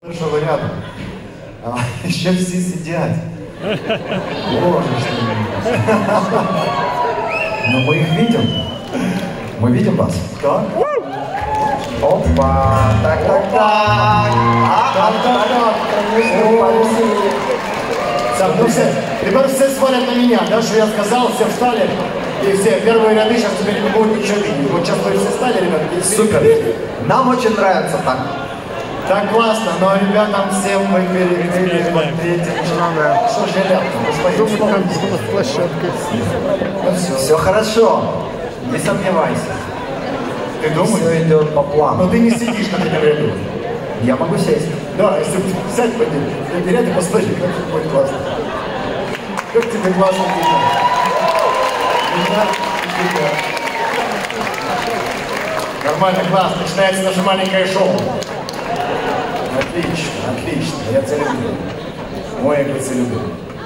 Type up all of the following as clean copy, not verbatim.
Хорошего рядом. А еще все сидят. Боже, что но мы их видим. Мы видим вас. Так. Опа. Так. Так, ну все. Теперь все смотрят на меня, да, что я сказал, все встали. И все, первые ряды сейчас теперь не будут ничего видеть. Вот сейчас вы все встали, ребята. Супер. Нам очень нравится так. Так классно, но ребятам всем мы перекрыли Что же ребята? Все хорошо. Не сомневайся. Ты думаешь? Все идет по плану. Но ты не сидишь на этом ряду. Я могу сесть. Да, если ты сядь под ним, ты ряд и посмотри, как тебе будет классно. Как тебе классно будет. Нормально, классно. Начинается наше маленькое шоу. Отлично, я тебя люблю. Мой я тебя люблю.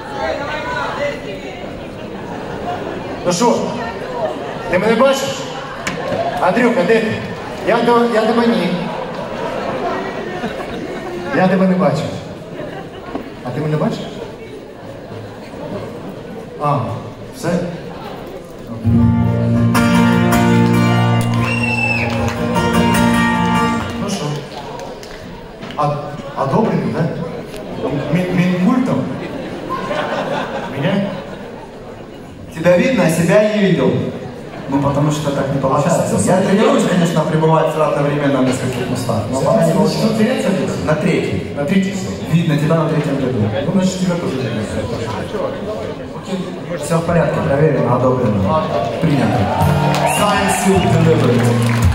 Ну що, ти мене бачиш? Андрюха, де ти? Я тебе ні. Я тебе не бачу. А ти мене бачиш? А, все? Ну що? Одобренный, да? Минкультом? Меня? Тебя видно, а себя я не видел. Ну, потому что так не получается. Я тренируюсь, конечно, пребывать одновременно в нескольких местах. Но пока не получается. На третий. На третий. Видно тебя на третьем ряду. Ну, значит, тебя тоже видно. Все в порядке, проверено, одобрено. Принято. Science Field Delivery.